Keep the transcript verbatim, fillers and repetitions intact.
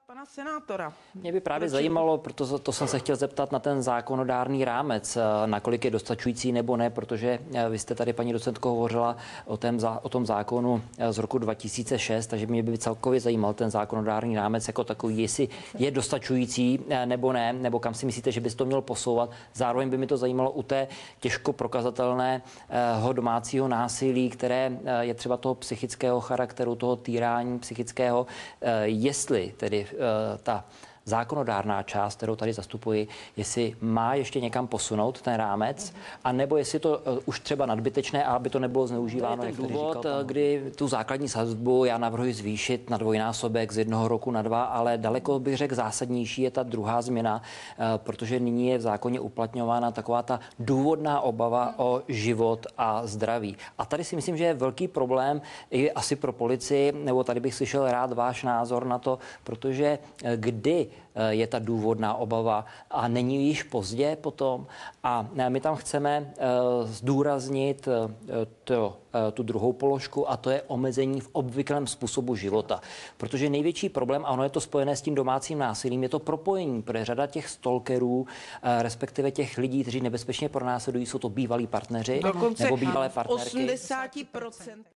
Pana senátora. Mě by právě Proč? zajímalo, proto to jsem se chtěl zeptat na ten zákonodárný rámec, nakolik je dostačující nebo ne, protože vy jste tady, paní docentko, hovořila o, tém, o tom zákonu z roku dva tisíce šest, takže mě by celkově zajímal ten zákonodárný rámec jako takový, jestli je dostačující nebo ne, nebo kam si myslíte, že by se to mělo posouvat. Zároveň by mi to zajímalo u té těžko prokazatelného domácího násilí, které je třeba toho psychického charakteru, toho týrání psychického, jestli tedy ta zákonodárná část, kterou tady zastupuji, jestli má ještě někam posunout ten rámec, a nebo jestli to uh, už třeba nadbytečné, a aby to nebylo zneužíváno. To je ten důvod, kdy tu základní sazbu já navrhuji zvýšit na dvojnásobek z jednoho roku na dva, ale daleko bych řekl zásadnější je ta druhá změna, uh, protože nyní je v zákoně uplatňována taková ta důvodná obava o život a zdraví. A tady si myslím, že je velký problém i asi pro policii, nebo tady bych slyšel rád váš názor na to, protože kdy je ta důvodná obava a není již pozdě potom. A my tam chceme zdůraznit to, tu druhou položku, a to je omezení v obvyklém způsobu života. Protože největší problém, a ono je to spojené s tím domácím násilím, je to propojení, protože řada těch stalkerů, respektive těch lidí, kteří nebezpečně pronásledují, jsou to bývalí partneři nebo bývalé partnerky. osmdesát procent